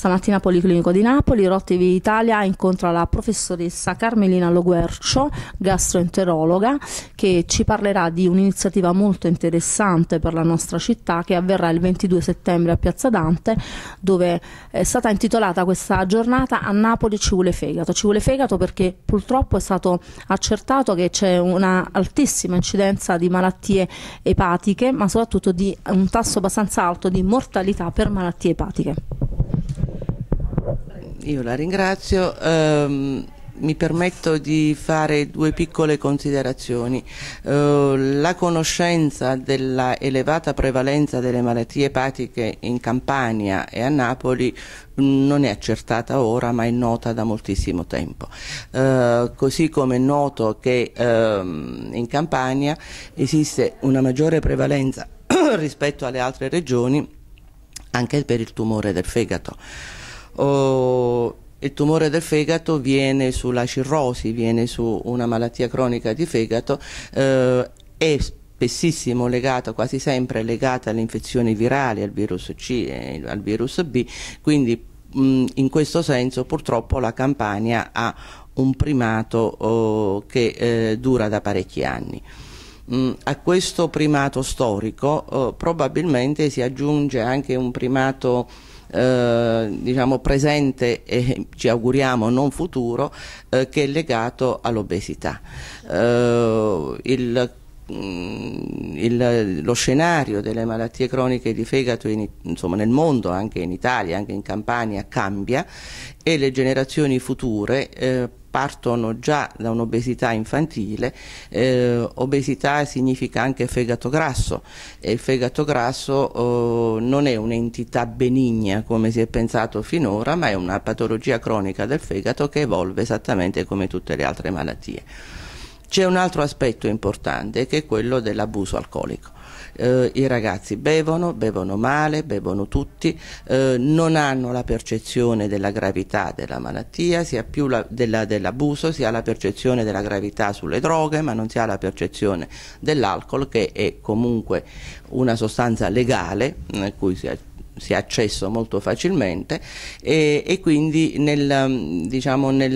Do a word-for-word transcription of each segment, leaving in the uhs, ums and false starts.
Stamattina Policlinico di Napoli, Rotti Via Italia incontra la professoressa Carmelina Loguercio, gastroenterologa, che ci parlerà di un'iniziativa molto interessante per la nostra città che avverrà il ventidue settembre a Piazza Dante, dove è stata intitolata questa giornata "A Napoli ci vuole fegato". Ci vuole fegato perché purtroppo è stato accertato che c'è una altissima incidenza di malattie epatiche, ma soprattutto di un tasso abbastanza alto di mortalità per malattie epatiche. Io la ringrazio. Um... Mi permetto di fare due piccole considerazioni. Uh, la conoscenza della elevata prevalenza delle malattie epatiche in Campania e a Napoli non è accertata ora, ma è nota da moltissimo tempo. Uh, così come è noto che uh, in Campania esiste una maggiore prevalenza rispetto alle altre regioni anche per il tumore del fegato. Uh, Il tumore del fegato viene sulla cirrosi, viene su una malattia cronica di fegato, eh, è spessissimo legato, quasi sempre legata alle infezioni virali, al virus C e al virus B, quindi mh, in questo senso purtroppo la Campania ha un primato oh, che eh, dura da parecchi anni. Mm, a questo primato storico oh, probabilmente si aggiunge anche un primato Eh, diciamo presente e ci auguriamo non futuro, eh, che è legato all'obesità. Eh, il, il, lo scenario delle malattie croniche di fegato in, insomma, nel mondo, anche in Italia, anche in Campania, cambia e le generazioni future eh, partono già da un'obesità infantile. Eh, obesità significa anche fegato grasso, e il fegato grasso eh, non è un'entità benigna come si è pensato finora, ma è una patologia cronica del fegato che evolve esattamente come tutte le altre malattie. C'è un altro aspetto importante che è quello dell'abuso alcolico. Eh, I ragazzi bevono, bevono male, bevono tutti, eh, non hanno la percezione della gravità della malattia, sia più la, della, dell'abuso, si ha la percezione della gravità sulle droghe, ma non si ha la percezione dell'alcol, che è comunque una sostanza legale, a cui si ha si ha accesso molto facilmente, e, e quindi nel, diciamo, nel,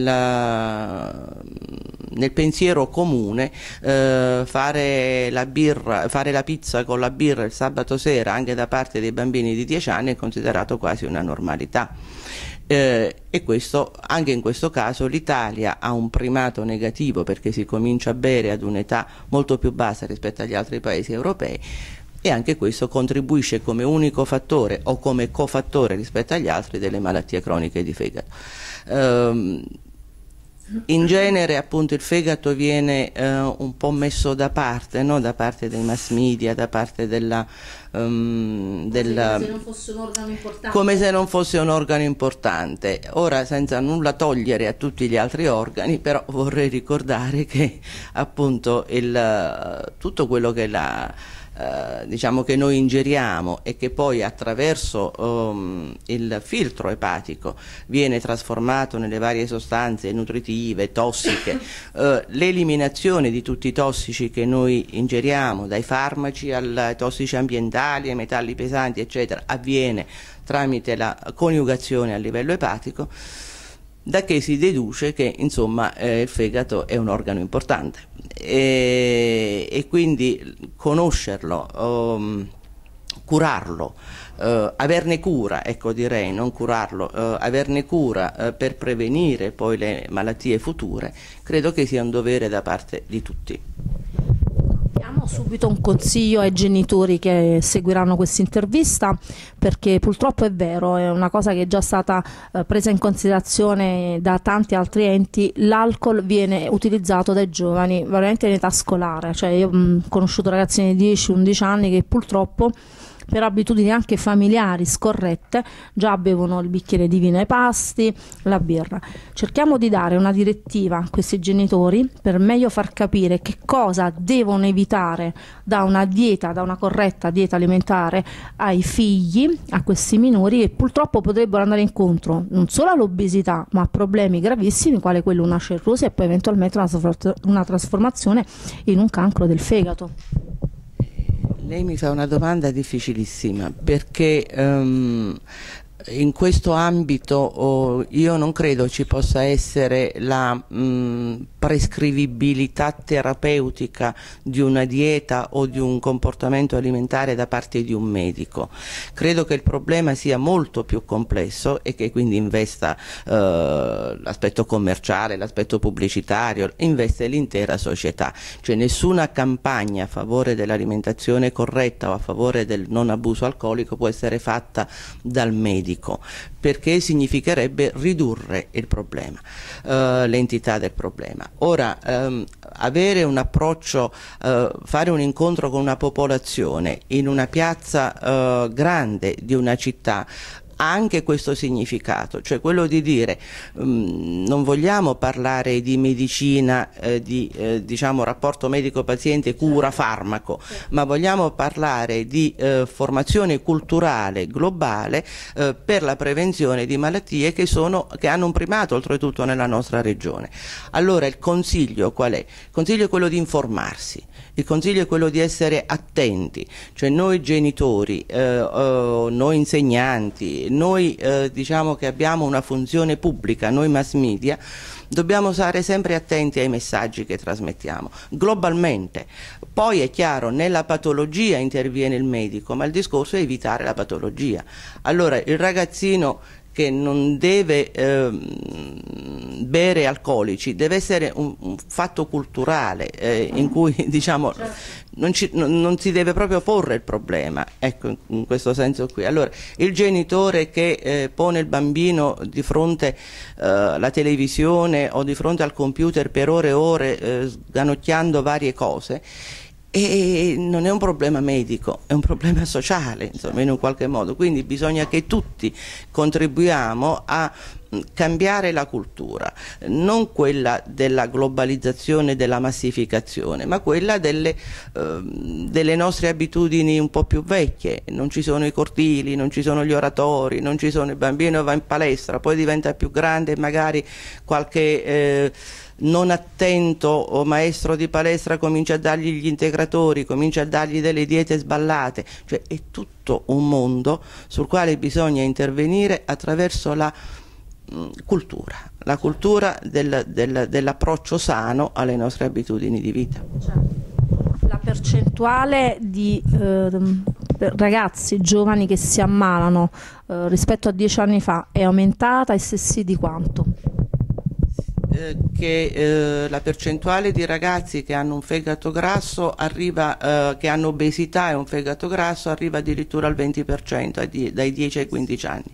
nel pensiero comune eh, fare la birra, fare la pizza con la birra il sabato sera anche da parte dei bambini di dieci anni è considerato quasi una normalità. Eh, e questo, anche in questo caso l'Italia ha un primato negativo perché si comincia a bere ad un'età molto più bassa rispetto agli altri paesi europei, e anche questo contribuisce come unico fattore o come cofattore rispetto agli altri delle malattie croniche di fegato. Um, in genere appunto il fegato viene uh, un po' messo da parte, no? Da parte dei mass media, da parte della, um, della... Come se non fosse un organo importante. Come se non fosse un organo importante. Ora, senza nulla togliere a tutti gli altri organi, però vorrei ricordare che appunto il, uh, tutto quello che la Uh, diciamo che noi ingeriamo e che poi attraverso um, il filtro epatico viene trasformato nelle varie sostanze nutritive, tossiche, uh, l'eliminazione di tutti i tossici che noi ingeriamo, dai farmaci ai tossici ambientali, ai metalli pesanti eccetera, avviene tramite la coniugazione a livello epatico, da che si deduce che insomma eh, il fegato è un organo importante e, e quindi conoscerlo, um, curarlo, uh, averne cura, ecco direi, non curarlo, uh, averne cura uh, per prevenire poi le malattie future, credo che sia un dovere da parte di tutti. Diamo subito un consiglio ai genitori che seguiranno questa intervista, perché purtroppo è vero, è una cosa che è già stata eh, presa in considerazione da tanti altri enti: l'alcol viene utilizzato dai giovani veramente in età scolare, cioè io ho conosciuto ragazzini di dieci undici anni che purtroppo per abitudini anche familiari scorrette già bevono il bicchiere di vino ai pasti, la birra. Cerchiamo di dare una direttiva a questi genitori per meglio far capire che cosa devono evitare da una dieta, da una corretta dieta alimentare ai figli, a questi minori, che purtroppo potrebbero andare incontro non solo all'obesità ma a problemi gravissimi quale quello una cirrosi e poi eventualmente una trasformazione in un cancro del fegato. Lei mi fa una domanda difficilissima perché um, In questo ambito oh, io non credo ci possa essere la mh, prescrivibilità terapeutica di una dieta o di un comportamento alimentare da parte di un medico. Credo che il problema sia molto più complesso e che quindi investa eh, l'aspetto commerciale, l'aspetto pubblicitario, investe l'intera società. Cioè nessuna campagna a favore dell'alimentazione corretta o a favore del non abuso alcolico può essere fatta dal medico, perché significherebbe ridurre il problema, eh, l'entità del problema. Ora, ehm, avere un approccio, eh, fare un incontro con una popolazione in una piazza eh, grande di una città ha anche questo significato, cioè quello di dire um, non vogliamo parlare di medicina, eh, di eh, diciamo rapporto medico-paziente, cura-farmaco, ma vogliamo parlare di eh, formazione culturale globale eh, per la prevenzione di malattie che, sono, che hanno un primato oltretutto nella nostra regione. Allora il consiglio qual è? Il consiglio è quello di informarsi. Il consiglio è quello di essere attenti, cioè noi genitori, eh, eh, noi insegnanti, noi eh, diciamo che abbiamo una funzione pubblica, noi mass media, dobbiamo stare sempre attenti ai messaggi che trasmettiamo, globalmente. Poi è chiaro, nella patologia interviene il medico, ma il discorso è evitare la patologia. Allora il ragazzino che non deve eh, bere alcolici, deve essere un, un fatto culturale eh, in cui diciamo non, ci, non, non si deve proprio porre il problema, ecco, in, in questo senso qui. Allora il genitore che eh, pone il bambino di fronte eh, alla televisione o di fronte al computer per ore e ore eh, sganocchiando varie cose, e non è un problema medico, è un problema sociale, insomma, in un qualche modo. Quindi bisogna che tutti contribuiamo a cambiare la cultura, non quella della globalizzazione, della massificazione, ma quella delle, eh, delle nostre abitudini un po' più vecchie. Non ci sono i cortili, non ci sono gli oratori, non ci sono, il bambino va in palestra, poi diventa più grande e magari qualche eh, non attento o maestro di palestra comincia a dargli gli integratori, comincia a dargli delle diete sballate, cioè è tutto un mondo sul quale bisogna intervenire attraverso la mh, cultura, la cultura del, del, dell'approccio sano alle nostre abitudini di vita. La percentuale di eh, ragazzi giovani che si ammalano eh, rispetto a dieci anni fa è aumentata, e se sì di quanto? Che eh, la percentuale di ragazzi che hanno un fegato grasso arriva, eh, che hanno obesità e un fegato grasso arriva addirittura al venti per cento dai dieci ai quindici anni.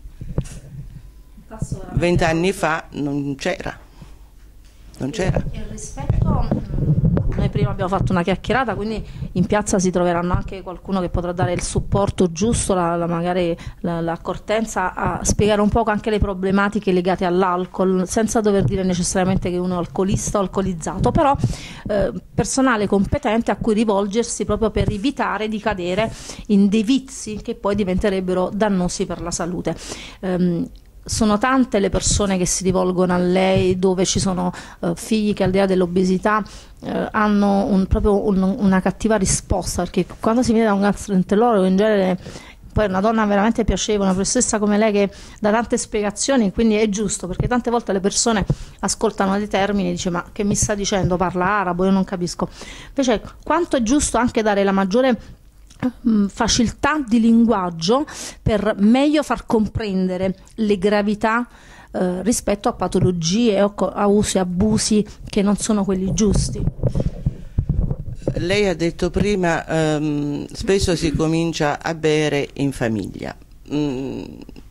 Vent'anni fa non c'era. Non c'era. E rispetto, noi prima abbiamo fatto una chiacchierata, quindi in piazza si troveranno anche qualcuno che potrà dare il supporto giusto, la, la, magari l'accortenza a spiegare un po' anche le problematiche legate all'alcol, senza dover dire necessariamente che uno è alcolista o alcolizzato, però eh, personale competente a cui rivolgersi proprio per evitare di cadere in dei vizi che poi diventerebbero dannosi per la salute. Um, Sono tante le persone che si rivolgono a lei, dove ci sono uh, figli che al di là dell'obesità uh, hanno un, proprio un, una cattiva risposta, perché quando si viene da un gastroenterologo in genere, poi è una donna veramente piacevole, una professoressa come lei che dà tante spiegazioni, quindi è giusto, perché tante volte le persone ascoltano dei termini e dicono ma che mi sta dicendo, parla arabo, io non capisco. Invece quanto è giusto anche dare la maggiore facilità di linguaggio per meglio far comprendere le gravità eh, rispetto a patologie o a usi e abusi che non sono quelli giusti. Lei ha detto prima ehm, spesso si comincia a bere in famiglia. Mm,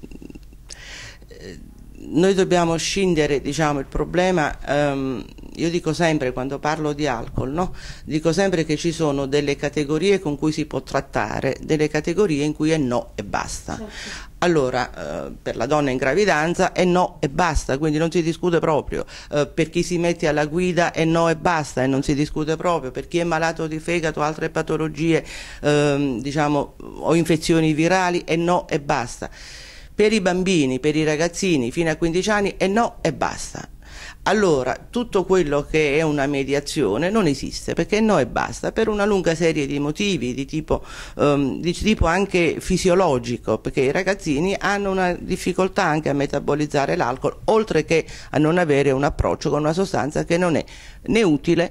noi dobbiamo scindere, diciamo, il problema. ehm, io dico sempre, quando parlo di alcol, no? Dico sempre che ci sono delle categorie con cui si può trattare, delle categorie in cui è no e basta. Certo. Allora, eh, per la donna in gravidanza è no e basta, quindi non si discute proprio. Eh, per chi si mette alla guida è no e basta e non si discute proprio. Per chi è malato di fegato o altre patologie, eh, diciamo, o infezioni virali è no e basta. Per i bambini, per i ragazzini fino a quindici anni è no e basta. allora tutto quello che è una mediazione non esiste, perché no e basta, per una lunga serie di motivi di tipo, um, di tipo anche fisiologico, perché i ragazzini hanno una difficoltà anche a metabolizzare l'alcol, oltre che a non avere un approccio con una sostanza che non è né utile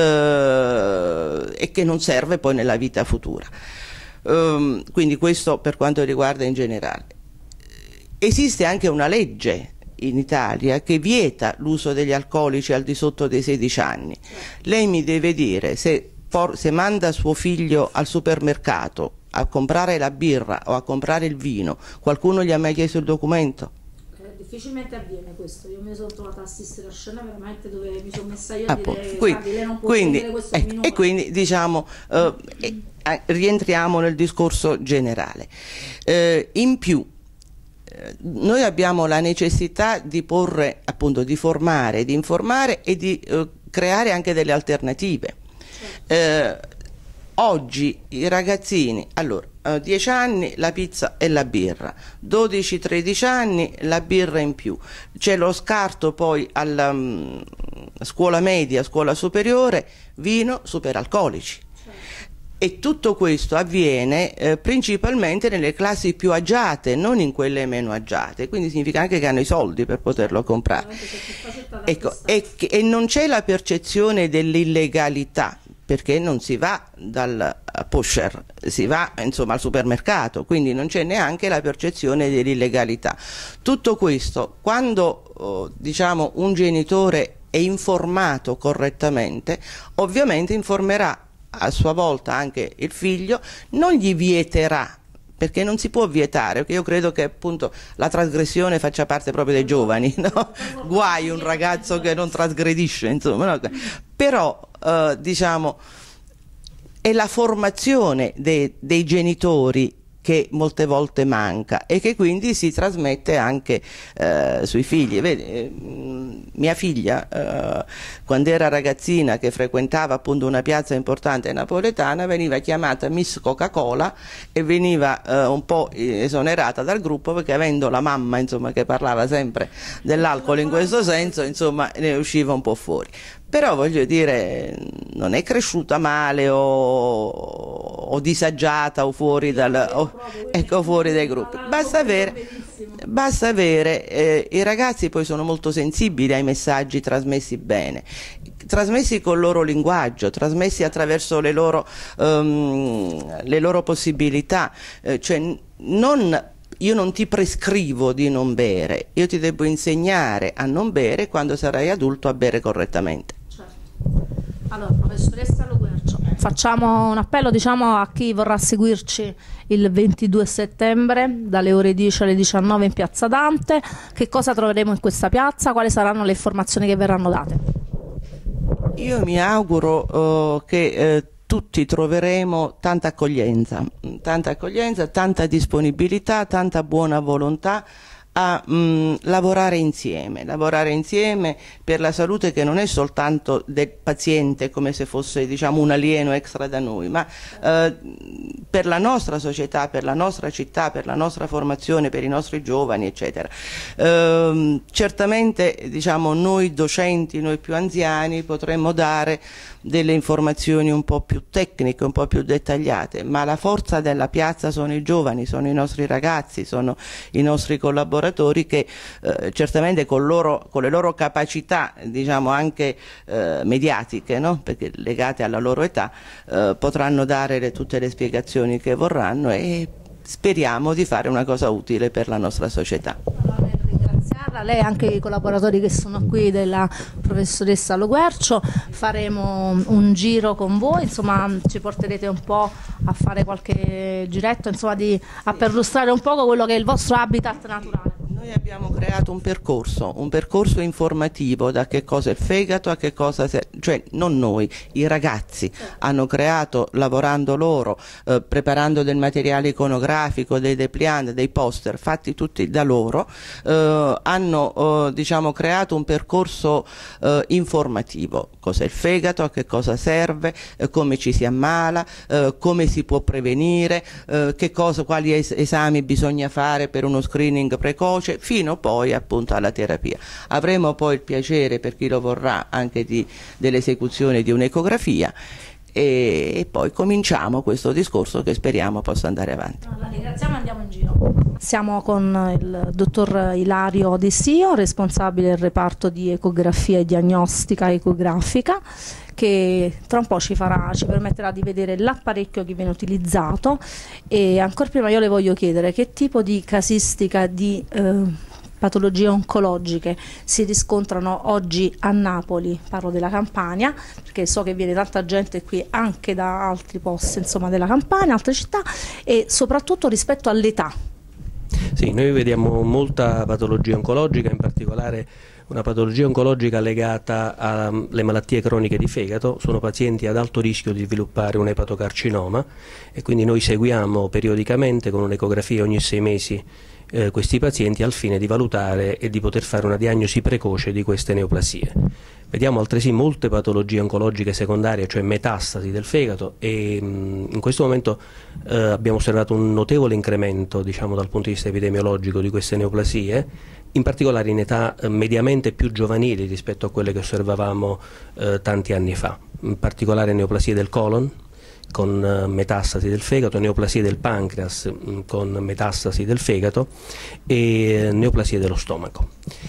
eh, e che non serve poi nella vita futura. Um, quindi questo per quanto riguarda in generale. Esiste anche una legge in Italia che vieta l'uso degli alcolici al di sotto dei sedici anni. Lei mi deve dire se, por, se manda suo figlio al supermercato a comprare la birra o a comprare il vino, qualcuno gli ha mai chiesto il documento? Difficilmente avviene questo. Io mi sono trovata a assistere a scena veramente dove mi sono messa io a ah, dire quindi, lei non può quindi, questo ecco, e quindi diciamo eh, eh, rientriamo nel discorso generale. Eh, in più eh, noi abbiamo la necessità di porre, appunto, di formare, di informare e di eh, creare anche delle alternative. Eh, oggi i ragazzini, allora, Uh, dieci anni la pizza e la birra, dodici tredici anni la birra in più, c'è lo scarto poi alla um, scuola media, scuola superiore, vino, superalcolici. E tutto questo avviene eh, principalmente nelle classi più agiate, non in quelle meno agiate, quindi significa anche che hanno i soldi per poterlo comprare. Ecco, e, e non c'è la percezione dell'illegalità, perché non si va dal pusher, si va insomma al supermercato, quindi non c'è neanche la percezione dell'illegalità. Tutto questo, quando oh, diciamo un genitore è informato correttamente, ovviamente informerà a sua volta anche il figlio, non gli vieterà, perché non si può vietare, perché io credo che appunto la trasgressione faccia parte proprio dei giovani, no? Guai un ragazzo che non trasgredisce, insomma, no? Però eh, diciamo è la formazione dei, dei genitori che molte volte manca e che quindi si trasmette anche eh, sui figli. Vedi, eh, mia figlia eh, quando era ragazzina, che frequentava appunto una piazza importante napoletana, veniva chiamata Miss Coca-Cola e veniva eh, un po' esonerata dal gruppo, perché avendo la mamma insomma che parlava sempre dell'alcol in questo senso, insomma ne usciva un po' fuori. Però voglio dire, non è cresciuta male o, o disagiata o fuori, dal, o, ecco, fuori dai gruppi. Basta avere, basta avere eh, i ragazzi poi sono molto sensibili ai messaggi trasmessi bene, trasmessi col loro linguaggio, trasmessi attraverso le loro, um, le loro possibilità, eh, cioè non... Io non ti prescrivo di non bere, io ti devo insegnare a non bere, quando sarai adulto a bere correttamente. Certo. Allora, professoressa Loguercio, facciamo un appello, diciamo, a chi vorrà seguirci il ventidue settembre dalle ore dieci alle diciannove in Piazza Dante. Che cosa troveremo in questa piazza? Quali saranno le informazioni che verranno date? Io mi auguro uh, che uh, tutti troveremo tanta accoglienza, tanta accoglienza, tanta disponibilità, tanta buona volontà a mh, lavorare insieme, lavorare insieme per la salute, che non è soltanto del paziente come se fosse, diciamo, un alieno extra da noi, ma eh, per la nostra società, per la nostra città, per la nostra formazione, per i nostri giovani, eccetera. Eh, certamente, diciamo, noi docenti, noi più anziani, potremmo dare delle informazioni un po' più tecniche, un po' più dettagliate, ma la forza della piazza sono i giovani, sono i nostri ragazzi, sono i nostri collaboratori che eh, certamente con, loro, con le loro capacità, diciamo anche eh, mediatiche, no? Perché legate alla loro età, eh, potranno dare le, tutte le spiegazioni che vorranno, e speriamo di fare una cosa utile per la nostra società. Lei e anche i collaboratori che sono qui della professoressa Loguercio, faremo un giro con voi, insomma ci porterete un po' a fare qualche giretto, insomma, di, a perlustrare un po' quello che è il vostro habitat naturale. Noi abbiamo creato un percorso, un percorso informativo da che cosa è il fegato, a che cosa, cioè non noi, i ragazzi hanno creato, lavorando loro, eh, preparando del materiale iconografico, dei dépliant, dei poster fatti tutti da loro, eh, hanno eh, diciamo creato un percorso eh, informativo, cos'è il fegato, a che cosa serve, eh, come ci si ammala, eh, come si può prevenire, eh, che cosa, quali es esami bisogna fare per uno screening precoce. efficace fino poi appunto alla terapia. Avremo poi il piacere, per chi lo vorrà, anche di, dell'esecuzione di un'ecografia e, e poi cominciamo questo discorso che speriamo possa andare avanti. La ringraziamo e andiamo in giro. Siamo con il dottor Ilario Desio, responsabile del reparto di ecografia e diagnostica ecografica, che tra un po' ci, farà, ci permetterà di vedere l'apparecchio che viene utilizzato. E ancora prima io le voglio chiedere che tipo di casistica di eh, patologie oncologiche si riscontrano oggi a Napoli, parlo della Campania, perché so che viene tanta gente qui anche da altri posti, insomma, della Campania, altre città, e soprattutto rispetto all'età. Sì, noi vediamo molta patologia oncologica, in particolare una patologia oncologica legata alle malattie croniche di fegato. Sono pazienti ad alto rischio di sviluppare un epatocarcinoma e quindi noi seguiamo periodicamente con un'ecografia ogni sei mesi eh, questi pazienti al fine di valutare e di poter fare una diagnosi precoce di queste neoplasie. Vediamo altresì molte patologie oncologiche secondarie, cioè metastasi del fegato, e mh, in questo momento eh, abbiamo osservato un notevole incremento, diciamo, dal punto di vista epidemiologico di queste neoplasie, in particolare in età eh, mediamente più giovanili rispetto a quelle che osservavamo eh, tanti anni fa, in particolare neoplasie del colon con eh, metastasi del fegato, neoplasie del pancreas mh, con metastasi del fegato e eh, neoplasie dello stomaco.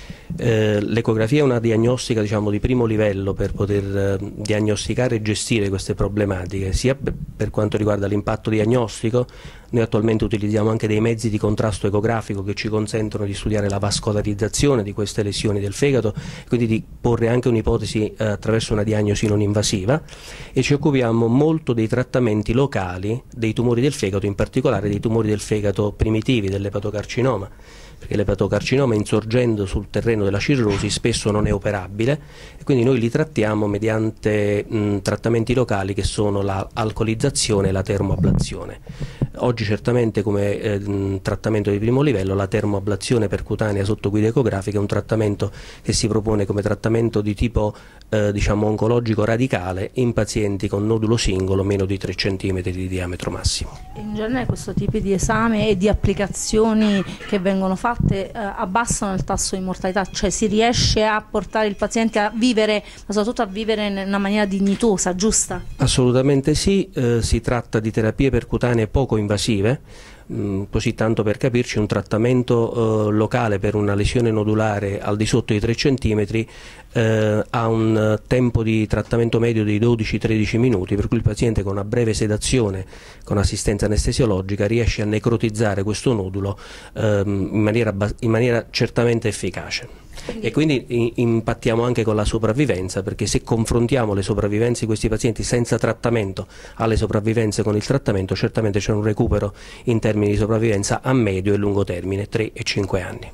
Eh, L'ecografia è una diagnostica, diciamo, di primo livello per poter eh, diagnosticare e gestire queste problematiche, sia per, per quanto riguarda l'impatto diagnostico. Noi attualmente utilizziamo anche dei mezzi di contrasto ecografico che ci consentono di studiare la vascolarizzazione di queste lesioni del fegato, quindi di porre anche un'ipotesi eh, attraverso una diagnosi non invasiva, e ci occupiamo molto dei trattamenti locali dei tumori del fegato, in particolare dei tumori del fegato primitivi, dell'epatocarcinoma, perché l'epatocarcinoma, insorgendo sul terreno della cirrosi, spesso non è operabile e quindi noi li trattiamo mediante mh, trattamenti locali che sono l'alcolizzazione e la termoablazione. Oggi certamente come eh, mh, trattamento di primo livello la termoablazione percutanea sotto guida ecografica è un trattamento che si propone come trattamento di tipo eh, diciamo oncologico radicale in pazienti con nodulo singolo meno di tre centimetri di diametro massimo. In genere questo tipo di esame e di applicazioni che vengono fatte eh, abbassano il tasso di mortalità, cioè si riesce a portare il paziente a vivere, ma soprattutto a vivere in una maniera dignitosa, giusta? Assolutamente sì, eh, si tratta di terapie percutanee poco invasive, mh, così tanto per capirci un trattamento eh, locale per una lesione nodulare al di sotto di tre centimetri eh, ha un tempo di trattamento medio di dodici tredici minuti, per cui il paziente con una breve sedazione con assistenza anestesiologica riesce a necrotizzare questo nodulo eh, in, maniera, in maniera certamente efficace. E quindi impattiamo anche con la sopravvivenza, perché se confrontiamo le sopravvivenze di questi pazienti senza trattamento alle sopravvivenze con il trattamento, certamente c'è un recupero in termini di sopravvivenza a medio e lungo termine, tre e cinque anni.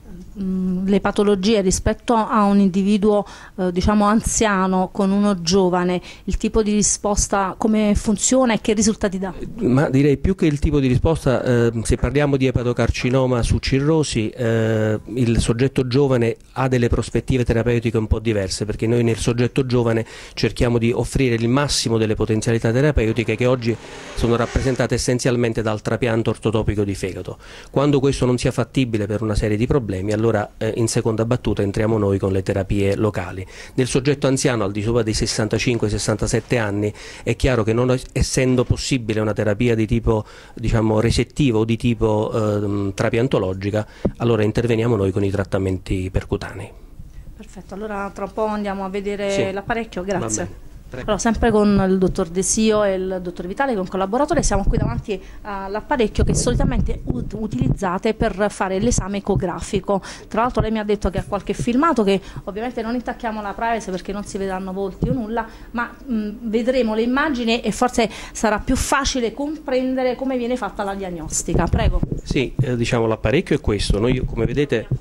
Le patologie rispetto a un individuo eh, diciamo anziano con uno giovane, il tipo di risposta come funziona e che risultati dà? Ma direi più che il tipo di risposta, eh, se parliamo di epatocarcinoma su cirrosi, eh, il soggetto giovane ha delle prospettive terapeutiche un po' diverse, perché noi nel soggetto giovane cerchiamo di offrire il massimo delle potenzialità terapeutiche che oggi sono rappresentate essenzialmente dal trapianto ortotopico di fegato. Quando questo non sia fattibile per una serie di problemi, allora eh, in seconda battuta entriamo noi con le terapie locali. Nel soggetto anziano al di sopra dei sessantacinque sessantasette anni è chiaro che non essendo possibile una terapia di tipo diciamo resettivo o di tipo eh, trapiantologica, allora interveniamo noi con i trattamenti percutanei. Perfetto, allora tra un po' andiamo a vedere sì. l'apparecchio, grazie. Allora, sempre con il dottor Desio e il dottor Vitale, con collaboratore, siamo qui davanti all'apparecchio che solitamente ut utilizzate per fare l'esame ecografico. Tra l'altro lei mi ha detto che ha qualche filmato, che ovviamente non intacchiamo la privacy perché non si vedranno volti o nulla, ma mh, vedremo le immagini e forse sarà più facile comprendere come viene fatta la diagnostica. Prego. Sì, eh, diciamo l'apparecchio è questo. Noi, come vedete...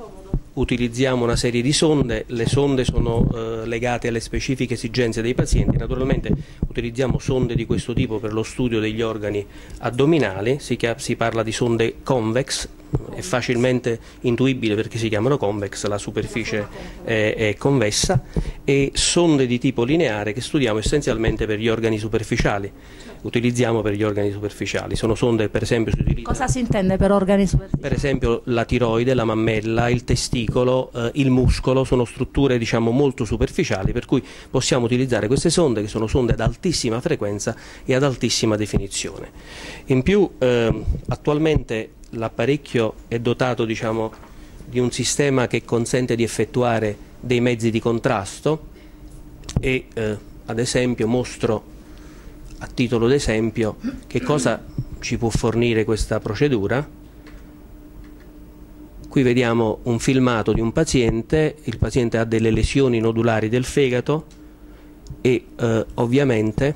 utilizziamo una serie di sonde, le sonde sono eh, legate alle specifiche esigenze dei pazienti, naturalmente utilizziamo sonde di questo tipo per lo studio degli organi addominali, si, si parla di sonde convex, è facilmente intuibile perché si chiamano convex, la superficie è, è convessa, e sonde di tipo lineare che studiamo essenzialmente per gli organi superficiali. Utilizziamo per gli organi superficiali, sono sonde per esempio si utilizzano. Cosa si intende per organi superficiali? Per esempio la tiroide, la mammella, il testicolo, eh, il muscolo, sono strutture diciamo molto superficiali, per cui possiamo utilizzare queste sonde che sono sonde ad altissima frequenza e ad altissima definizione. In più eh, attualmente l'apparecchio è dotato diciamo di un sistema che consente di effettuare dei mezzi di contrasto e eh, ad esempio mostro a titolo d'esempio che cosa ci può fornire questa procedura. Qui vediamo un filmato di un paziente, il paziente ha delle lesioni nodulari del fegato e eh, ovviamente,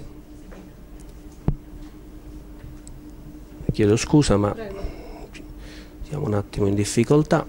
chiedo scusa ma siamo un attimo in difficoltà,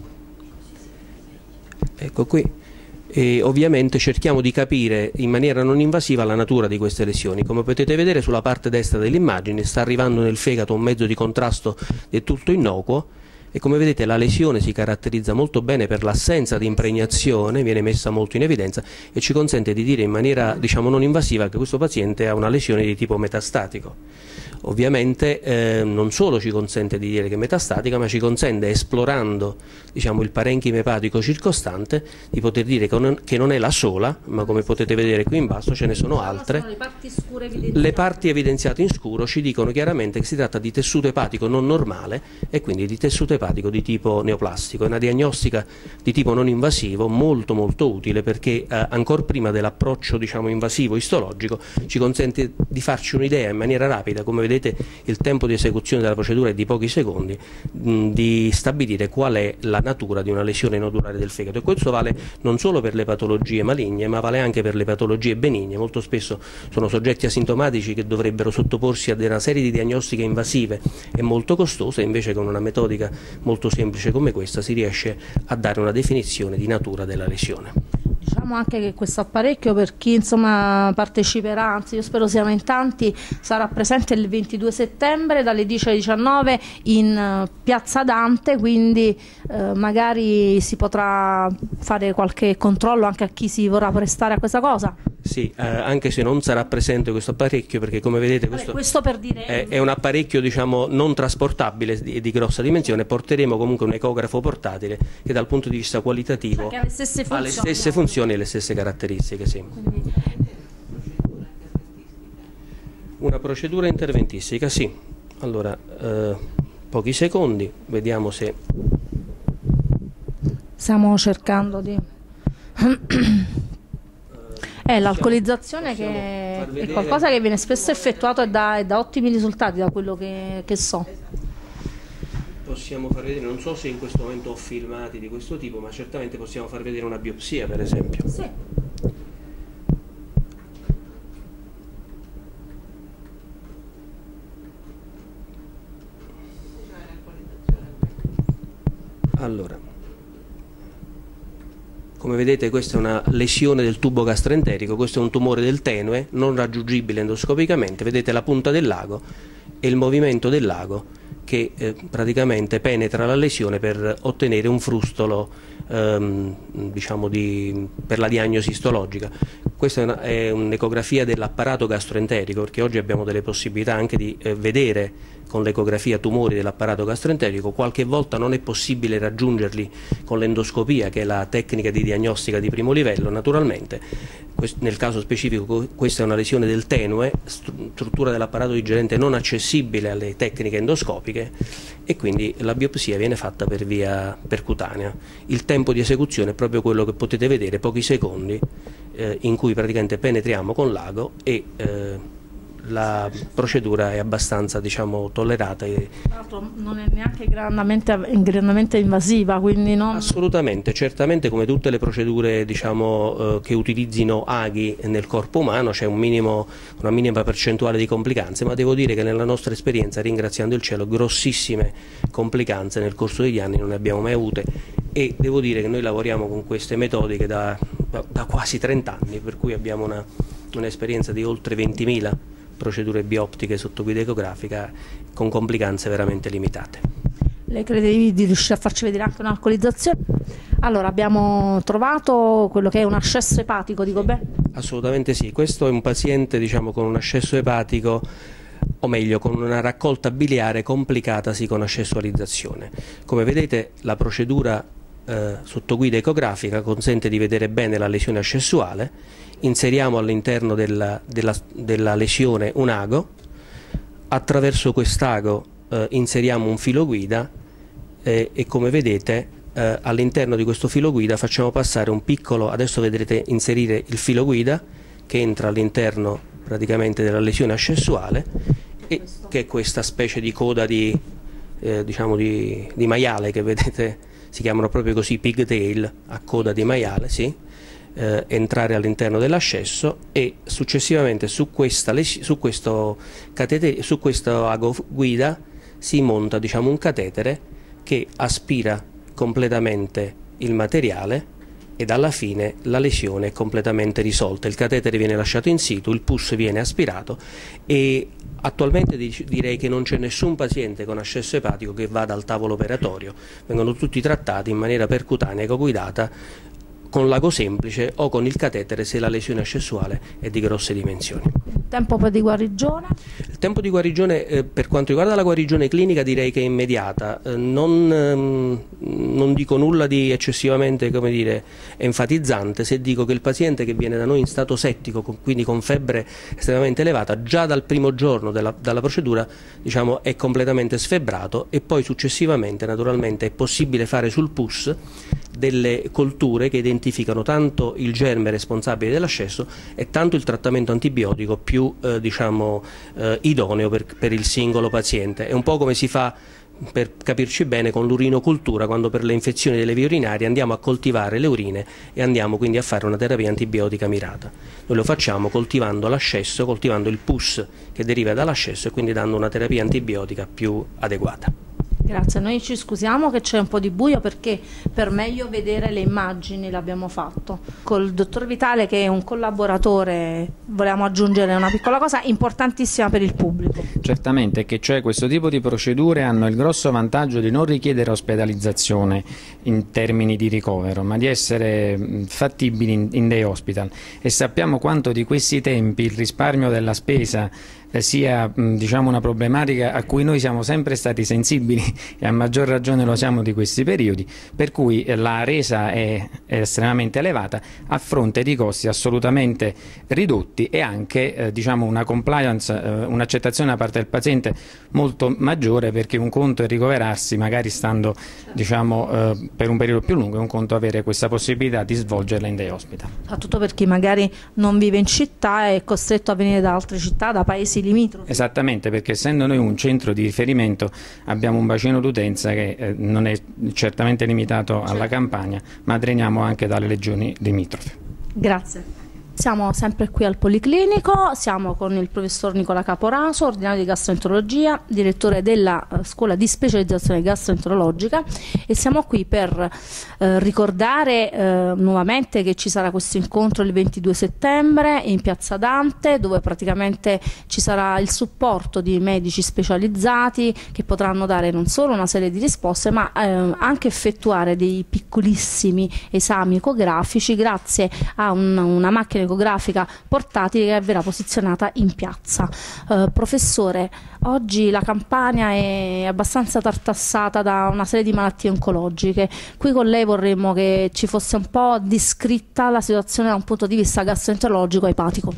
ecco qui. E ovviamente cerchiamo di capire in maniera non invasiva la natura di queste lesioni. Come potete vedere sulla parte destra dell'immagine sta arrivando nel fegato un mezzo di contrasto del tutto innocuo e come vedete la lesione si caratterizza molto bene per l'assenza di impregnazione, viene messa molto in evidenza e ci consente di dire in maniera diciamo non invasiva che questo paziente ha una lesione di tipo metastatico. Ovviamente eh, non solo ci consente di dire che è metastatica, ma ci consente, esplorando diciamo, il parenchime epatico circostante, di poter dire che non, che non è la sola, ma come potete vedere qui in basso ce ne sono altre. Sono le parti scure evidenziate. Le parti evidenziate in scuro ci dicono chiaramente che si tratta di tessuto epatico non normale e quindi di tessuto epatico di tipo neoplastico. È una diagnostica di tipo non invasivo molto molto utile perché eh, ancora prima dell'approccio diciamo, invasivo istologico ci consente di farci un'idea in maniera rapida, come vedete il tempo di esecuzione della procedura è di pochi secondi, mh, di stabilire qual è la natura di una lesione nodulare del fegato e questo vale non solo per le patologie maligne ma vale anche per le patologie benigne. Molto spesso sono soggetti asintomatici che dovrebbero sottoporsi a una serie di diagnostiche invasive e molto costose, invece con una metodica molto semplice come questa si riesce a dare una definizione di natura della lesione. Diciamo anche che questo apparecchio per chi insomma parteciperà, anzi io spero siano in tanti, sarà presente il ventidue settembre dalle dieci alle diciannove in uh, Piazza Dante, quindi uh, magari si potrà fare qualche controllo anche a chi si vorrà prestare a questa cosa. Sì, eh, anche se non sarà presente questo apparecchio perché come vedete questo, Vabbè, questo per dire... è, è un apparecchio diciamo non trasportabile di, di grossa dimensione, porteremo comunque un ecografo portatile che dal punto di vista qualitativo ha le stesse funzioni, ha le stesse funzioni e le stesse caratteristiche. Sì. Quindi... Una procedura interventistica, sì. Allora, eh, pochi secondi, vediamo se... Stiamo cercando di... È l'alcolizzazione che è qualcosa che viene spesso effettuato e dà, e dà ottimi risultati da quello che, che so. Possiamo far vedere, non so se in questo momento ho filmati di questo tipo, ma certamente possiamo far vedere una biopsia per esempio. Sì. Allora, come vedete questa è una lesione del tubo gastroenterico, questo è un tumore del tenue, non raggiungibile endoscopicamente, vedete la punta del lago e il movimento del lago che eh, praticamente penetra la lesione per ottenere un frustolo ehm, diciamo di, per la diagnosi istologica. Questa è un'ecografia dell'apparato gastroenterico perché oggi abbiamo delle possibilità anche di eh, vedere con l'ecografia tumori dell'apparato gastroenterico, qualche volta non è possibile raggiungerli con l'endoscopia che è la tecnica di diagnostica di primo livello, naturalmente nel caso specifico questa è una lesione del tenue, struttura dell'apparato digerente non accessibile alle tecniche endoscopiche e quindi la biopsia viene fatta per via percutanea. Il tempo di esecuzione è proprio quello che potete vedere, pochi secondi eh, in cui praticamente penetriamo con l'ago e eh, la procedura è abbastanza diciamo tollerata. E... Tra l'altro non è neanche grandemente, grandemente invasiva, quindi non... Assolutamente, certamente come tutte le procedure diciamo, eh, che utilizzino aghi nel corpo umano c'è un minimo, una minima percentuale di complicanze, ma devo dire che nella nostra esperienza, ringraziando il cielo, grossissime complicanze nel corso degli anni non ne abbiamo mai avute. e devo dire che noi lavoriamo con queste metodiche da, da, da quasi trenta anni, per cui abbiamo un'esperienza di oltre ventimila procedure bioptiche sotto guida ecografica con complicanze veramente limitate. Lei crede di riuscire a farci vedere anche un'alcolizzazione? Allora, abbiamo trovato quello che è un ascesso epatico, dico bene? Assolutamente sì, questo è un paziente, diciamo, con un ascesso epatico, o meglio con una raccolta biliare complicatasi con ascessualizzazione. Come vedete, la procedura eh, sotto guida ecografica consente di vedere bene la lesione ascessuale. Inseriamo all'interno della, della, della lesione un ago, attraverso quest'ago eh, inseriamo un filo guida eh, e come vedete eh, all'interno di questo filo guida facciamo passare un piccolo, adesso vedrete inserire il filo guida che entra all'interno praticamente della lesione ascessuale, e che è questa specie di coda di, eh, diciamo di, di maiale che vedete, si chiamano proprio così, pigtail, a coda di maiale, sì. Eh, entrare all'interno dell'ascesso e successivamente su, questa, su questo catetere, su questo ago guida si monta, diciamo, un catetere che aspira completamente il materiale ed alla fine la lesione è completamente risolta. Il catetere viene lasciato in situ, il pus viene aspirato e attualmente direi che non c'è nessun paziente con ascesso epatico che vada al tavolo operatorio, vengono tutti trattati in maniera percutanea ecoguidata con l'ago semplice o con il catetere se la lesione ascessuale è di grosse dimensioni. Tempo di guarigione? Il tempo di guarigione eh, per quanto riguarda la guarigione clinica direi che è immediata, eh, non, ehm, non dico nulla di eccessivamente, come dire, enfatizzante se dico che il paziente che viene da noi in stato settico, con, quindi con febbre estremamente elevata, già dal primo giorno della, dalla procedura, diciamo, è completamente sfebbrato e poi successivamente naturalmente è possibile fare sul pus delle colture che identificano tanto il germe responsabile dell'ascesso e tanto il trattamento antibiotico più eh, diciamo, eh, idoneo per, per il singolo paziente. È un po' come si fa, per capirci bene, con l'urinocultura, quando per le infezioni delle vie urinarie andiamo a coltivare le urine e andiamo quindi a fare una terapia antibiotica mirata. Noi lo facciamo coltivando l'ascesso, coltivando il pus che deriva dall'ascesso e quindi dando una terapia antibiotica più adeguata. Grazie, noi ci scusiamo che c'è un po' di buio perché per meglio vedere le immagini l'abbiamo fatto. Col dottor Vitale, che è un collaboratore, volevamo aggiungere una piccola cosa importantissima per il pubblico. Certamente, che cioè questo tipo di procedure hanno il grosso vantaggio di non richiedere ospedalizzazione in termini di ricovero, ma di essere fattibili in, in day hospital, e sappiamo quanto di questi tempi il risparmio della spesa sia diciamo una problematica a cui noi siamo sempre stati sensibili e a maggior ragione lo siamo di questi periodi, per cui la resa è, è estremamente elevata a fronte di costi assolutamente ridotti e anche eh, diciamo una compliance, eh, un'accettazione da parte del paziente molto maggiore, perché un conto è ricoverarsi magari stando diciamo eh, per un periodo più lungo, e un conto avere questa possibilità di svolgerla in day hospital. Soprattutto per chi magari non vive in città e è costretto a venire da altre città, da paesi limitrofi. Esattamente, perché essendo noi un centro di riferimento abbiamo un bacino d'utenza che eh, non è certamente limitato alla Campania, ma dreniamo anche dalle regioni limitrofe. Grazie. Siamo sempre qui al Policlinico, siamo con il professor Nicola Caporaso, ordinario di gastroenterologia, direttore della uh, scuola di specializzazione gastroenterologica, e siamo qui per uh, ricordare uh, nuovamente che ci sarà questo incontro il ventidue settembre in Piazza Dante, dove praticamente ci sarà il supporto di medici specializzati che potranno dare non solo una serie di risposte, ma uh, anche effettuare dei piccolissimi esami ecografici grazie a un, una macchina ecografica portatile che verrà posizionata in piazza. Uh, professore, oggi la Campania è abbastanza tartassata da una serie di malattie oncologiche. Qui con lei vorremmo che ci fosse un po' descritta la situazione da un punto di vista gastroenterologico e epatico.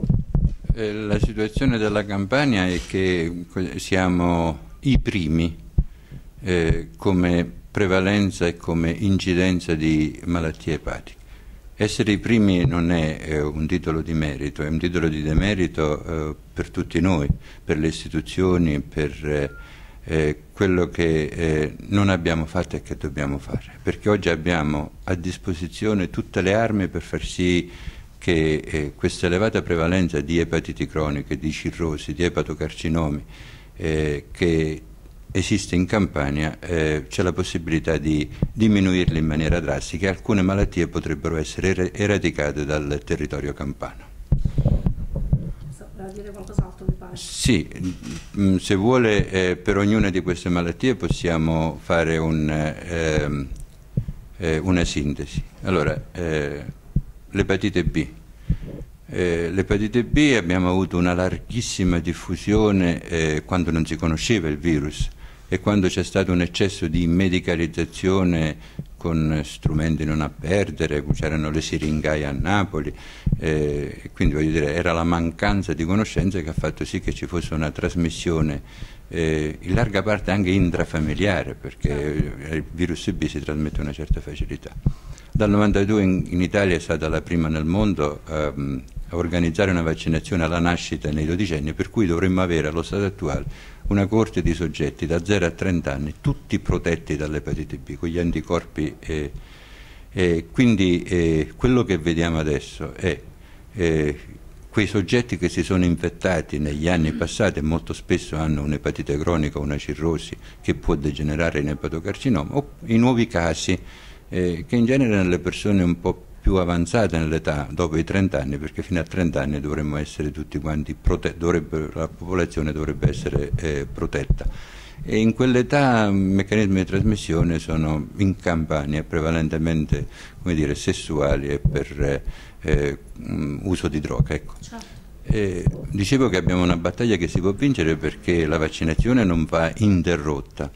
Eh, la situazione della Campania è che siamo i primi eh, come prevalenza e come incidenza di malattie epatiche. Essere i primi non è eh, un titolo di merito, è un titolo di demerito eh, per tutti noi, per le istituzioni, per eh, eh, quello che eh, non abbiamo fatto e che dobbiamo fare, perché oggi abbiamo a disposizione tutte le armi per far sì che eh, questa elevata prevalenza di epatiti croniche, di cirrosi, di epatocarcinomi, eh, che esiste in Campania, eh, c'è la possibilità di diminuirli in maniera drastica e alcune malattie potrebbero essere eradicate dal territorio campano. Vorrei dire qualcos'altro, mi pare? Sì, mh, se vuole, eh, per ognuna di queste malattie possiamo fare un, eh, eh, una sintesi. Allora, eh, l'epatite B. Eh, l'epatite B abbiamo avuto una larghissima diffusione eh, quando non si conosceva il virus e quando c'è stato un eccesso di medicalizzazione con strumenti non a perdere, c'erano le siringaie a Napoli, eh, quindi voglio dire era la mancanza di conoscenze che ha fatto sì che ci fosse una trasmissione eh, in larga parte anche intrafamiliare, perché il virus B si trasmette con una certa facilità. Dal novantadue in, in Italia è stata la prima nel mondo ehm, a organizzare una vaccinazione alla nascita nei dodicenni, per cui dovremmo avere allo stato attuale una coorte di soggetti da zero a trenta anni, tutti protetti dall'epatite B, con gli anticorpi. Eh, eh, quindi eh, quello che vediamo adesso è eh, quei soggetti che si sono infettati negli anni passati e molto spesso hanno un'epatite cronica o una cirrosi che può degenerare in epatocarcinoma, o i nuovi casi eh, che in genere nelle persone un po' più avanzate nell'età, dopo i trenta anni, perché fino a trenta anni dovremmo essere tutti quanti dovrebbe, la popolazione dovrebbe essere eh, protetta. E in quell'età i meccanismi di trasmissione sono in Campania prevalentemente, come dire, sessuali e per eh, uso di droga. Ecco. Eh, dicevo che abbiamo una battaglia che si può vincere perché la vaccinazione non va interrotta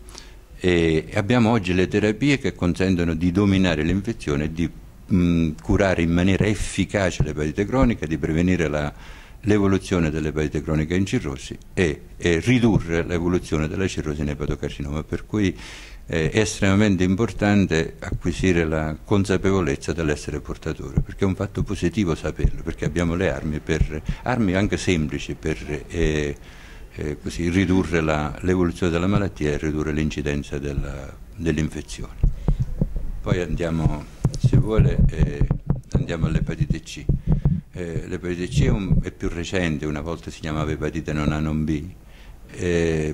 e abbiamo oggi le terapie che consentono di dominare l'infezione e di mh, curare in maniera efficace l'epatite cronica, di prevenire la l'evoluzione dell'epatite cronica in cirrosi e, e ridurre l'evoluzione della cirrosi in epatocarcinoma, per cui eh, è estremamente importante acquisire la consapevolezza dell'essere portatore, perché è un fatto positivo saperlo, perché abbiamo le armi, per, armi anche semplici per eh, eh, così, ridurre l'evoluzione della malattia e ridurre l'incidenza dell'infezione. Poi andiamo, se vuole, eh, andiamo all'epatite C. Eh, l'epatite C è, un, è più recente, una volta si chiamava epatite non A non B, eh,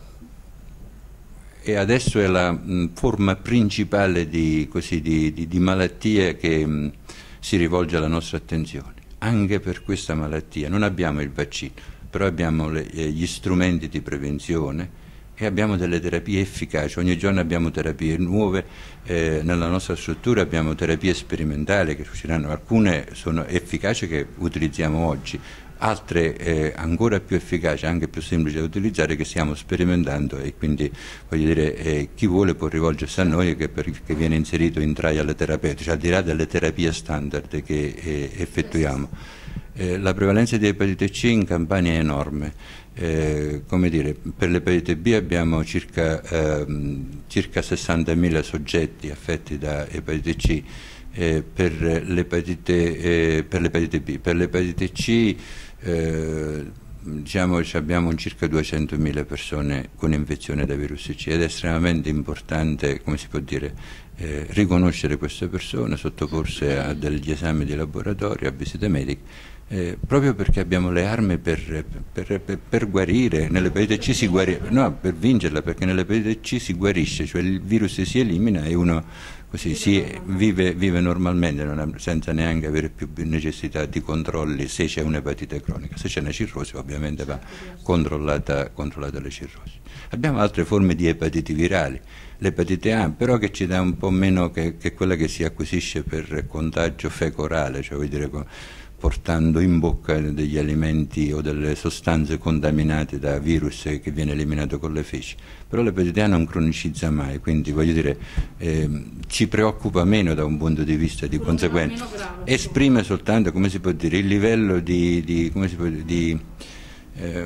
e adesso è la mh, forma principale di, così, di, di, di malattie che mh, si rivolge alla nostra attenzione. Anche per questa malattia non abbiamo il vaccino, però abbiamo le, gli strumenti di prevenzione e abbiamo delle terapie efficaci. Ogni giorno abbiamo terapie nuove, eh, nella nostra struttura abbiamo terapie sperimentali che usciranno, alcune sono efficaci che utilizziamo oggi, altre eh, ancora più efficaci, anche più semplici da utilizzare, che stiamo sperimentando, e quindi voglio dire eh, chi vuole può rivolgersi a noi che, per, che viene inserito in trial terapeutici, al di là delle terapie standard che eh, effettuiamo. Eh, la prevalenza di epatite C in Campania è enorme. Eh, come dire, per l'epatite B abbiamo circa, ehm, circa sessantamila soggetti affetti da epatite C, eh, per l'epatite eh, per l'epatite B. Per l'epatite C eh, diciamo abbiamo circa duecentomila persone con infezione da virus C ed è estremamente importante, come si può dire, eh, riconoscere queste persone, sottoporsi a degli esami di laboratorio, a visite mediche. Eh, proprio perché abbiamo le armi per, per, per, per guarire. Nell'epatite C si guarisce, no, per vincerla, perché nell'epatite C si guarisce, cioè il virus si elimina e uno così si vive, vive normalmente, non ha, senza neanche avere più necessità di controlli se c'è un'epatite cronica. Se c'è una cirrosi ovviamente va controllata, controllata la cirrosi. Abbiamo altre forme di epatiti virali, l'epatite A però che ci dà un po' meno che, che quella che si acquisisce per contagio feco-orale, cioè vuol dire portando in bocca degli alimenti o delle sostanze contaminate da virus che viene eliminato con le feci. Però l'epatite A non cronicizza mai, quindi voglio dire eh, ci preoccupa meno da un punto di vista di conseguenza. Esprime soltanto, come si può dire, il livello di, di, come si può dire, di, eh,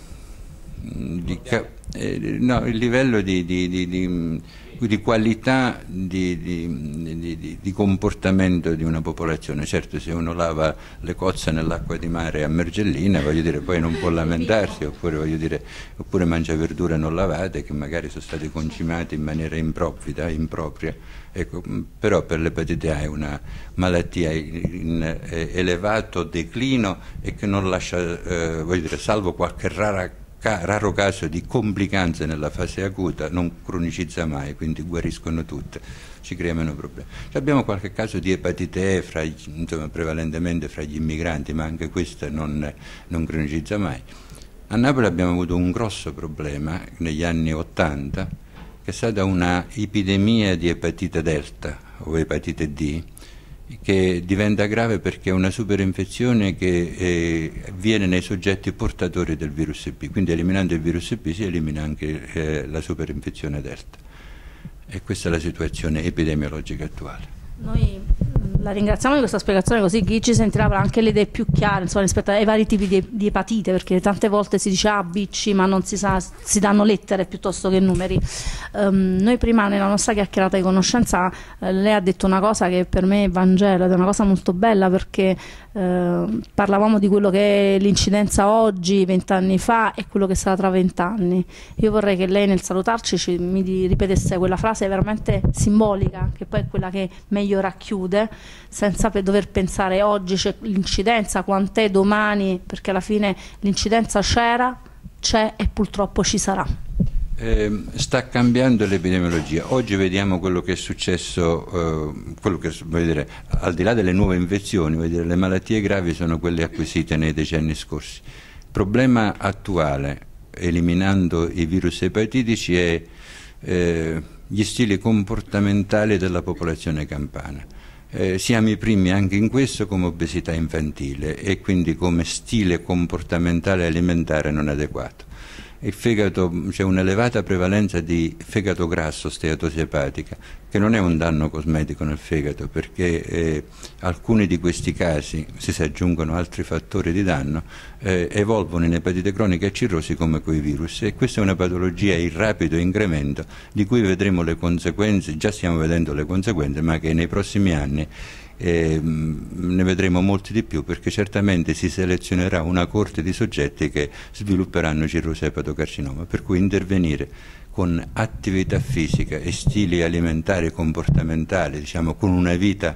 di eh, no, il livello di, di, di, di di qualità di, di, di, di comportamento di una popolazione. Certo, se uno lava le cozze nell'acqua di mare a Mergellina, voglio dire, poi non può lamentarsi, oppure, voglio dire, oppure mangia verdure non lavate che magari sono state concimate in maniera improvvida, impropria. Ecco, però per l'epatite A è una malattia in elevato declino e che non lascia, eh, voglio dire, salvo qualche rara ca raro caso di complicanze nella fase acuta, non cronicizza mai, quindi guariscono tutte, ci crea meno problemi. Abbiamo qualche caso di epatite E, fra, insomma, prevalentemente fra gli immigranti, ma anche questa non, non cronicizza mai. A Napoli abbiamo avuto un grosso problema negli anni ottanta, che è stata una epidemia di epatite delta o epatite D, che diventa grave perché è una superinfezione che eh, viene nei soggetti portatori del virus B, quindi eliminando il virus B si elimina anche eh, la superinfezione delta, e questa è la situazione epidemiologica attuale. Noi la ringraziamo di questa spiegazione, così chi ci sentirà avrà anche le idee più chiare, insomma, rispetto ai vari tipi di, di epatite, perché tante volte si dice A, B, C, ma non si sa, si danno lettere piuttosto che numeri. Um, noi prima nella nostra chiacchierata di conoscenza eh, lei ha detto una cosa che per me è Vangelo, ed è una cosa molto bella, perché eh, parlavamo di quello che è l'incidenza oggi, vent'anni fa, e quello che sarà tra vent'anni. Io vorrei che lei nel salutarci ci, mi ripetesse quella frase veramente simbolica, che poi è quella che meglio racchiude, senza per dover pensare oggi c'è l'incidenza, quant'è domani, perché alla fine l'incidenza c'era, c'è e purtroppo ci sarà. Eh, sta cambiando l'epidemiologia. Oggi vediamo quello che è successo, eh, quello che, voglio dire, al di là delle nuove infezioni, voglio dire, le malattie gravi sono quelle acquisite nei decenni scorsi. Il problema attuale, eliminando i virus epatitici, è eh, gli stili comportamentali della popolazione campana. Eh, siamo i primi anche in questo come obesità infantile e quindi come stile comportamentale alimentare non adeguato. Il fegato, c'è un'elevata prevalenza di fegato grasso, steatosi epatica, che non è un danno cosmetico nel fegato, perché eh, alcuni di questi casi, se si aggiungono altri fattori di danno, eh, evolvono in epatite cronica e cirrosi come coi virus, e questa è una patologia in rapido incremento di cui vedremo le conseguenze, già stiamo vedendo le conseguenze, ma che nei prossimi anni Eh, ne vedremo molti di più, perché certamente si selezionerà una corte di soggetti che svilupperanno cirrosi epatocarcinoma, per cui intervenire con attività fisica e stili alimentari e comportamentali, diciamo con una vita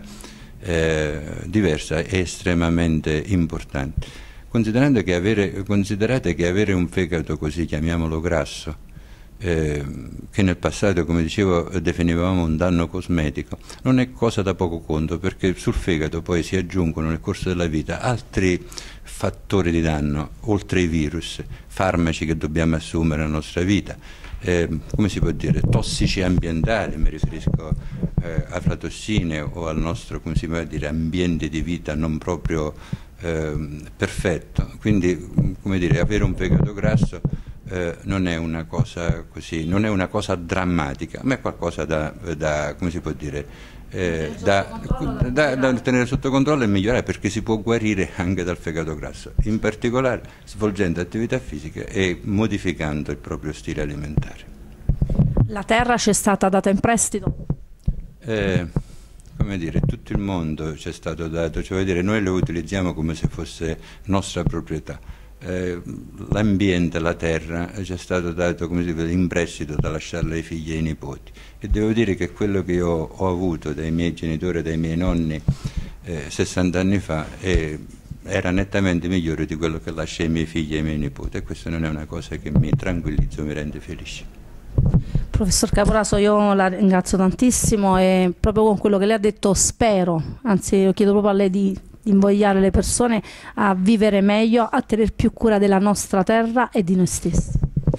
eh, diversa, è estremamente importante. Considerando che avere, considerate che avere un fegato così, chiamiamolo grasso, Eh, che nel passato, come dicevo, definivamo un danno cosmetico, non è cosa da poco conto, perché sul fegato poi si aggiungono nel corso della vita altri fattori di danno, oltre ai virus, farmaci che dobbiamo assumere nella nostra vita, eh, come si può dire, tossici ambientali, mi riferisco eh, a aflatossine o al nostro, come si può dire, ambiente di vita non proprio eh, perfetto. Quindi, come dire, avere un fegato grasso Eh, non è una cosa così, non è una cosa drammatica, ma è qualcosa da, da come si può dire, eh, da, da, da tenere sotto controllo e migliorare, perché si può guarire anche dal fegato grasso, in particolare svolgendo attività fisiche e modificando il proprio stile alimentare. La terra ci è stata data in prestito? Eh, come dire, tutto il mondo ci è stato dato, cioè, vuol dire, noi lo utilizziamo come se fosse nostra proprietà. Eh, l'ambiente, la terra ci è stato dato, come si vede, in prestito da lasciarla ai figli e ai nipoti, e devo dire che quello che io ho avuto dai miei genitori e dai miei nonni eh, sessanta anni fa eh, era nettamente migliore di quello che lascio ai miei figli e ai miei nipoti, e questa non è una cosa che mi tranquillizza o mi rende felice. Professor Caporaso, io la ringrazio tantissimo, e proprio con quello che lei ha detto spero, anzi io chiedo proprio a lei di invogliare le persone a vivere meglio, a tenere più cura della nostra terra e di noi stessi.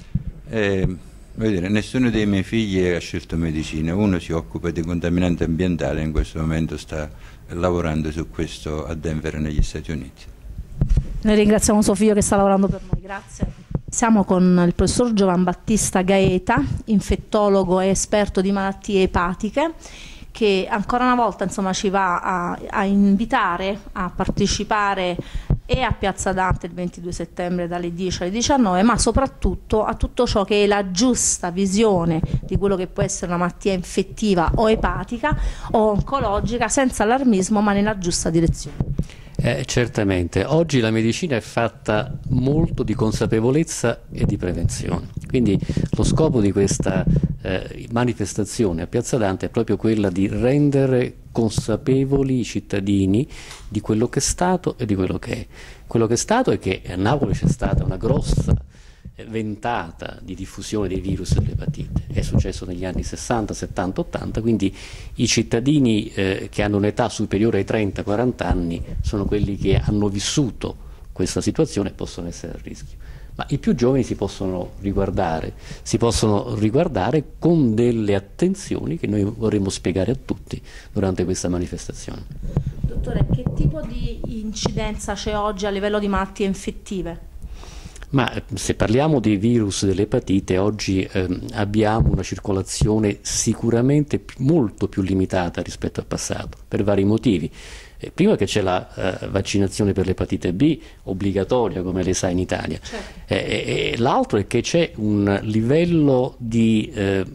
Eh, voglio dire, nessuno dei miei figli ha scelto medicina, uno si occupa di contaminante ambientale e in questo momento sta lavorando su questo a Denver negli Stati Uniti. Noi ringraziamo suo figlio che sta lavorando per noi, grazie. Siamo con il professor Giovan Battista Gaeta, infettologo e esperto di malattie epatiche, che ancora una volta, insomma, ci va a, a invitare a partecipare e a Piazza Dante il ventidue settembre dalle dieci alle diciannove, ma soprattutto a tutto ciò che è la giusta visione di quello che può essere una malattia infettiva o epatica o oncologica, senza allarmismo ma nella giusta direzione. Eh, certamente, oggi la medicina è fatta molto di consapevolezza e di prevenzione, quindi lo scopo di questa eh, manifestazione a Piazza Dante è proprio quella di rendere consapevoli i cittadini di quello che è stato e di quello che è. Quello che è stato è che a Napoli c'è stata una grossa ventata di diffusione dei virus dell'epatite. È successo negli anni sessanta, settanta, ottanta, quindi i cittadini eh, che hanno un'età superiore ai trenta quaranta anni sono quelli che hanno vissuto questa situazione e possono essere a rischio. Ma i più giovani si possono riguardare, si possono riguardare con delle attenzioni che noi vorremmo spiegare a tutti durante questa manifestazione. Dottore, che tipo di incidenza c'è oggi a livello di malattie infettive? Ma se parliamo di virus dell'epatite, oggi ehm, abbiamo una circolazione sicuramente più, molto più limitata rispetto al passato, per vari motivi. Eh, prima che c'è la eh, vaccinazione per l'epatite B, obbligatoria come lei sa in Italia, certo. eh, e l'altro è che c'è un livello di eh,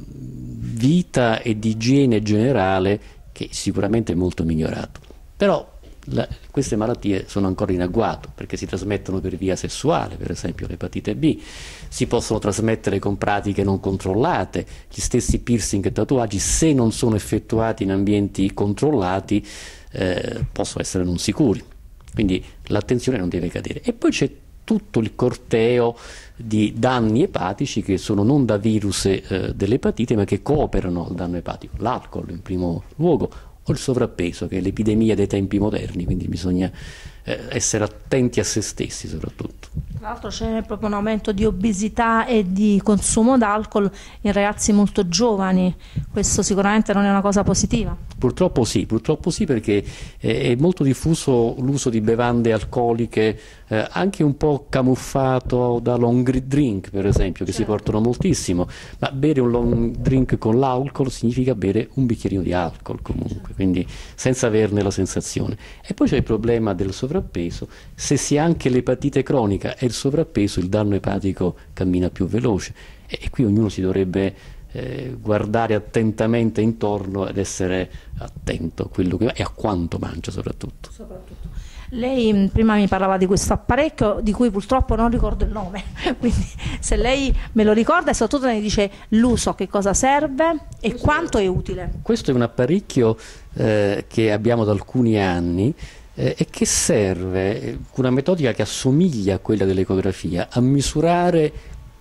vita e di igiene generale che sicuramente è molto migliorato. Però La, queste malattie sono ancora in agguato perché si trasmettono per via sessuale, per esempio l'epatite B, si possono trasmettere con pratiche non controllate, gli stessi piercing e tatuaggi, se non sono effettuati in ambienti controllati, eh, possono essere non sicuri, quindi l'attenzione non deve cadere. E poi c'è tutto il corteo di danni epatici che sono non da virus eh, dell'epatite ma che cooperano al danno epatico, l'alcol in primo luogo, o il sovrappeso, che è l'epidemia dei tempi moderni, quindi bisogna eh, essere attenti a se stessi soprattutto. Tra l'altro c'è proprio un aumento di obesità e di consumo d'alcol in ragazzi molto giovani, questo sicuramente non è una cosa positiva. Purtroppo sì, purtroppo sì, perché eh, è molto diffuso l'uso di bevande alcoliche, eh, anche un po' camuffato da long drink per esempio, che certo. si portano moltissimo, ma bere un long drink con l'alcol significa bere un bicchierino di alcol comunque, quindi senza averne la sensazione. E poi c'è il problema del sovrappeso, se si ha anche l'epatite cronica e il sovrappeso, il danno epatico cammina più veloce e, e qui ognuno si dovrebbe eh, guardare attentamente intorno ed essere attento a quello che e a quanto mangia soprattutto. soprattutto. Lei prima mi parlava di questo apparecchio di cui purtroppo non ricordo il nome, quindi se lei me lo ricorda e soprattutto ne dice l'uso, che cosa serve e questo quanto è utile. Questo è un apparecchio eh, che abbiamo da alcuni anni eh, e che serve, una metodica che assomiglia a quella dell'ecografia, a misurare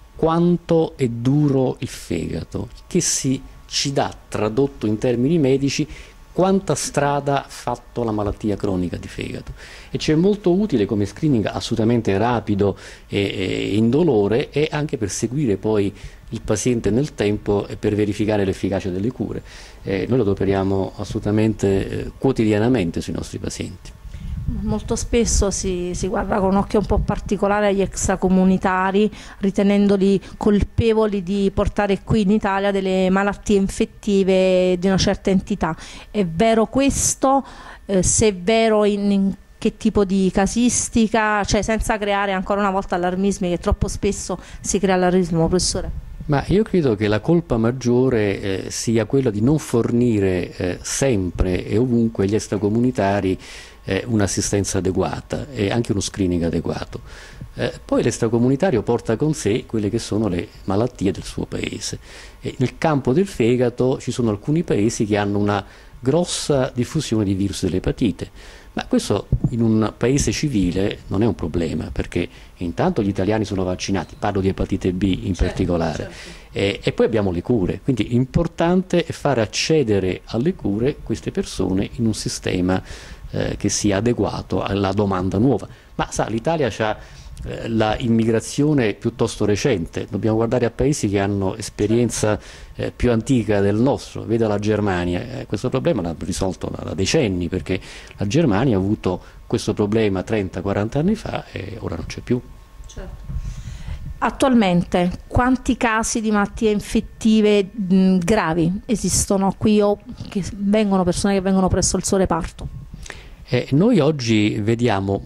quanto è duro il fegato, che si, ci dà, tradotto in termini medici, quanta strada ha fatto la malattia cronica di fegato, e c'è molto utile come screening assolutamente rapido e, e indolore, e anche per seguire poi il paziente nel tempo e per verificare l'efficacia delle cure. Eh, noi lo adoperiamo assolutamente eh, quotidianamente sui nostri pazienti. Molto spesso si, si guarda con un occhio un po' particolare agli extracomunitari, ritenendoli colpevoli di portare qui in Italia delle malattie infettive di una certa entità. È vero questo? Eh, se è vero, in, in che tipo di casistica? Cioè, senza creare ancora una volta allarmismi, che troppo spesso si crea allarmismo, professore. Ma io credo che la colpa maggiore eh, sia quella di non fornire eh, sempre e ovunque agli extracomunitari eh, un'assistenza adeguata e anche uno screening adeguato. Eh, poi l'extracomunitario porta con sé quelle che sono le malattie del suo paese. E nel campo del fegato ci sono alcuni paesi che hanno una grossa diffusione di virus dell'epatite. Ma questo in un paese civile non è un problema, perché intanto gli italiani sono vaccinati, parlo di epatite B in certo, particolare, certo. E, e poi abbiamo le cure, quindi l'importante è fare accedere alle cure queste persone in un sistema eh, che sia adeguato alla domanda nuova. Ma sa, l'Italia ha eh, la immigrazione piuttosto recente, dobbiamo guardare a paesi che hanno esperienza eh, più antica del nostro, veda la Germania, eh, questo problema l'ha risolto da, da decenni, perché la Germania ha avuto questo problema trenta quaranta anni fa e ora non c'è più. Certo. Attualmente quanti casi di malattie infettive mh, gravi esistono qui o che vengono persone che vengono presso il suo reparto? Eh, noi oggi vediamo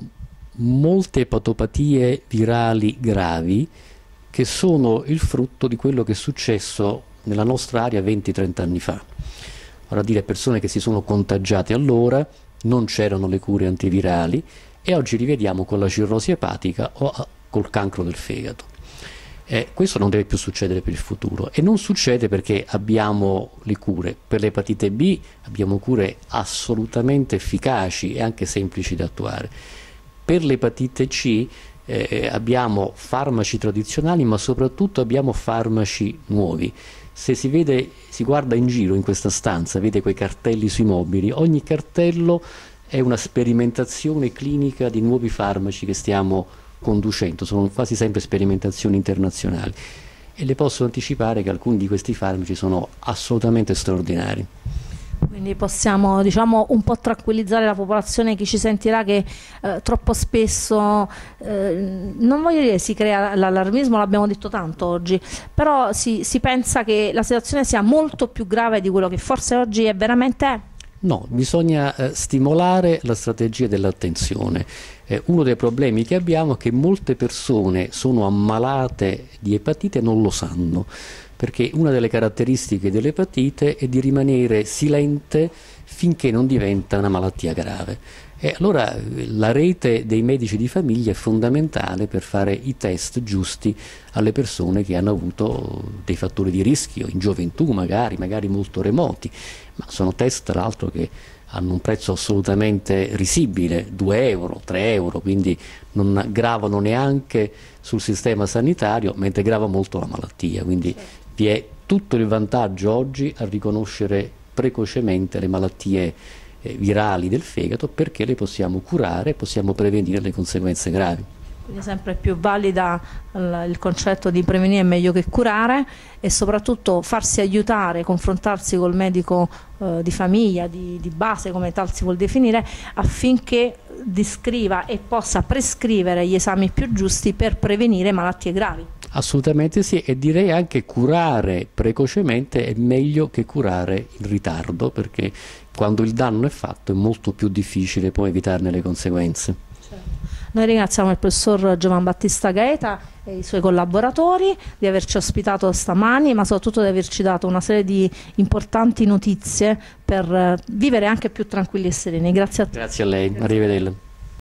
molte patopatie virali gravi che sono il frutto di quello che è successo nella nostra area venti trenta anni fa. Ora dire persone che si sono contagiate allora, non c'erano le cure antivirali e oggi li vediamo con la cirrosi epatica o col cancro del fegato. Eh, questo non deve più succedere per il futuro e non succede perché abbiamo le cure. Per l'epatite B abbiamo cure assolutamente efficaci e anche semplici da attuare. Per l'epatite C eh, abbiamo farmaci tradizionali, ma soprattutto abbiamo farmaci nuovi. Se si vede, si guarda in giro in questa stanza, vede quei cartelli sui mobili, ogni cartello è una sperimentazione clinica di nuovi farmaci che stiamo conducendo, sono quasi sempre sperimentazioni internazionali, e le posso anticipare che alcuni di questi farmaci sono assolutamente straordinari. Quindi possiamo, diciamo, un po' tranquillizzare la popolazione, chi ci sentirà, che eh, troppo spesso, eh, non voglio dire si crea l'allarmismo, l'abbiamo detto tanto oggi, però si, si pensa che la situazione sia molto più grave di quello che forse oggi è veramente è. No, bisogna eh, stimolare la strategia dell'attenzione. Eh, uno dei problemi che abbiamo è che molte persone sono ammalate di epatite e non lo sanno, perché una delle caratteristiche dell'epatite è di rimanere silente finché non diventa una malattia grave. E allora la rete dei medici di famiglia è fondamentale per fare i test giusti alle persone che hanno avuto dei fattori di rischio, in gioventù magari, magari molto remoti, ma sono test tra l'altro che hanno un prezzo assolutamente risibile, due euro, tre euro, quindi non gravano neanche sul sistema sanitario, mentre grava molto la malattia, quindi vi è tutto il vantaggio oggi a riconoscere precocemente le malattie eh, virali del fegato, perché le possiamo curare, possiamo prevenire le conseguenze gravi. Quindi sempre più valida il, il concetto di prevenire è meglio che curare, e soprattutto farsi aiutare, confrontarsi col medico eh, di famiglia, di, di base, come tal si vuol definire, affinché descriva e possa prescrivere gli esami più giusti per prevenire malattie gravi. Assolutamente sì, e direi anche curare precocemente è meglio che curare in ritardo, perché quando il danno è fatto è molto più difficile poi evitarne le conseguenze. Certo. Noi ringraziamo il professor Giovan Battista Gaeta e i suoi collaboratori di averci ospitato stamani, ma soprattutto di averci dato una serie di importanti notizie per vivere anche più tranquilli e sereni. Grazie a tutti. Grazie a lei, arrivederla.